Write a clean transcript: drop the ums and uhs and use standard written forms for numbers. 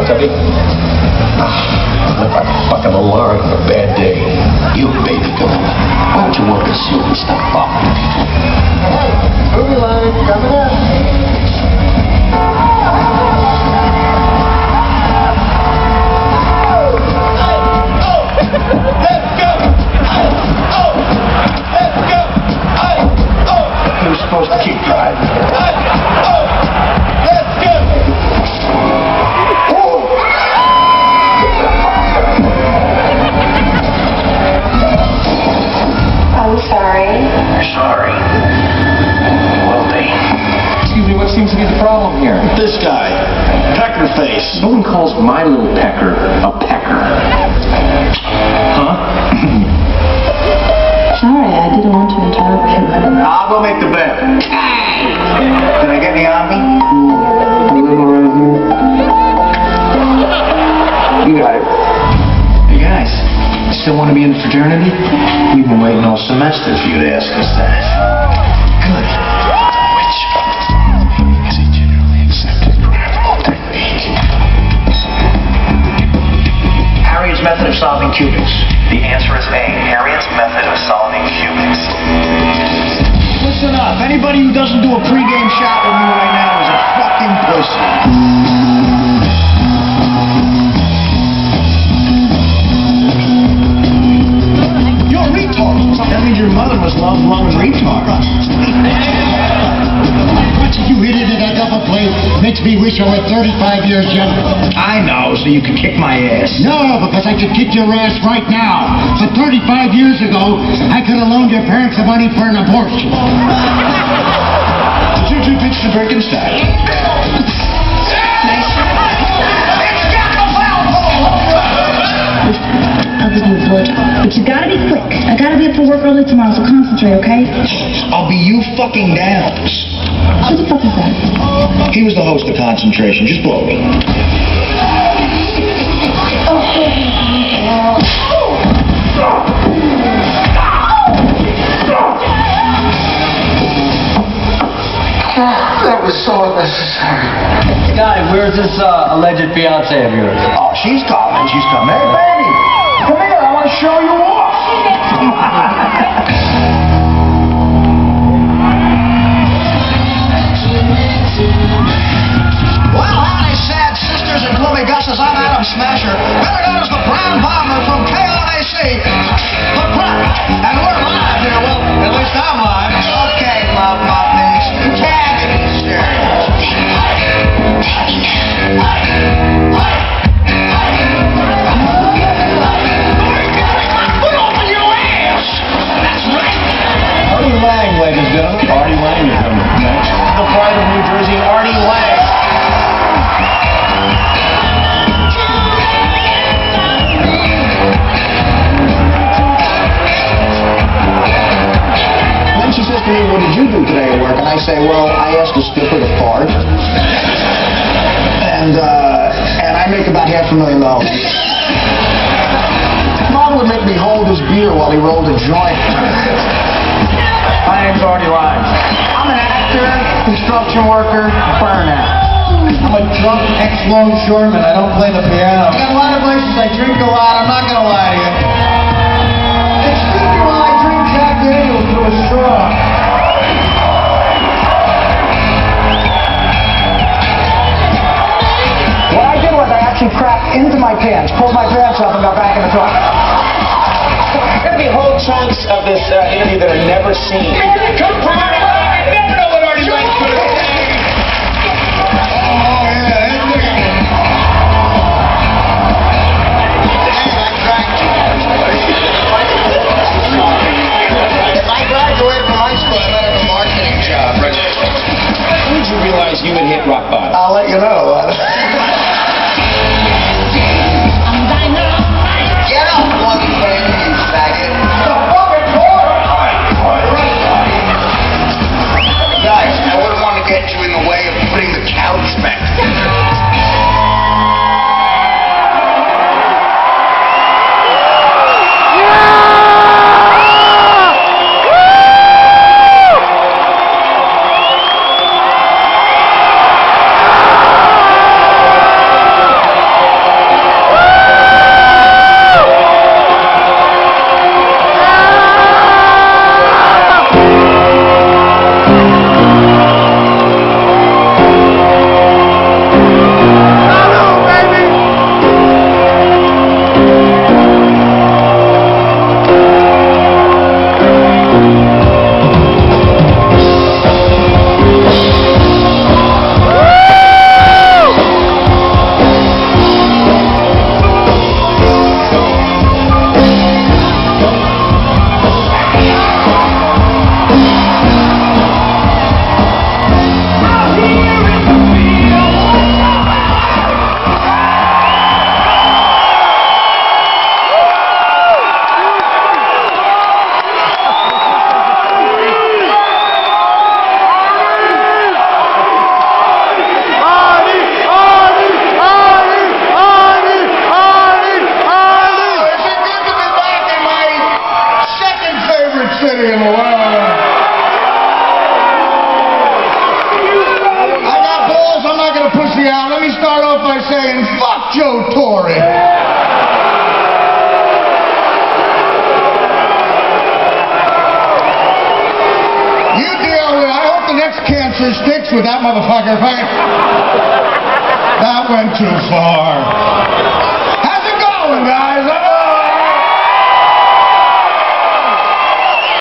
What's up, big? Look like a fucking alarm on a bad day. You baby girl. Why don't you work a suit and stop bothering people? Movie line coming up. He was supposed to keep driving. I'm sorry. You're sorry. Will be. Excuse me, what seems to be the problem here? This guy, Pecker Face. No one calls my little pecker a pecker. Huh? Sorry, I didn't want to interrupt you. I'll go make the bed. Can I get any on me? You got it. Hey guys, still want to be in the fraternity? We've been waiting all semester for you to ask us that. Good. Which is a generally accepted graphical technique? Harriet's method of solving cubics. The answer is A. Harriet's method of solving cubics. Listen up. Anybody who doesn't do a pregame shot with me right now is a fucking pussy. You're a retard. That means your mother must love loving retards. Watching you hit it in that double play makes me wish I were 35 years younger. I know, so you can kick my ass. No, because I could kick your ass right now. But 35 years ago, I could have loaned your parents the money for an abortion. Did you two pitch to Birkenstock? I'll give you a blowjob. But you gotta be quick. I gotta be up for work early tomorrow, so concentrate, okay? I'll be you fucking Downs. Who the fuck is that? He was the host of Concentration. Just blow me. That was so unnecessary. Guy, where's this alleged fiance of yours? Oh, she's coming. She's coming. Hey, baby. Come here. I want to show you off. Well, howdy, sad sisters and gloomy gusses. I'm Adam Smasher, better known as the Brown Bomber from KONAC. The Prep. And we're live here. Well, at least I'm live. Okay, love muffins. Artie Lang, ladies and gentlemen. Artie Lang is coming next. The pride of New Jersey, Artie Lang. Then she says to me, what did you do today at work? And I say, well, I asked the skipper to fart. And I make about $500,000. Mom would make me hold his beer while he rolled a joint. My name's Artie Lang. I'm an actor, construction worker, burnout. I'm a drunk ex-longshoreman. I don't play the piano. I got a lot of vices. I drink a lot. I'm not going to lie to you. Excuse me while I drink Jack Daniels through a straw. What I did was I actually crapped into my pants, pulled my pants up, and got back in the truck. There's going to be whole chunks of this interview that are never seen. Come from I never know what Artie Lang's going to say. Oh, yeah, if I graduated from high school, I might have a marketing job. When did you realize you had hit rock bottom? I'll let you know. Get up one thing, you faggot. Guys, I wouldn't want to get you in the Yeah, let me start off by saying, fuck Joe Torre. You deal with it. I hope the next cancer sticks with that motherfucker. That went too far. How's it going, guys?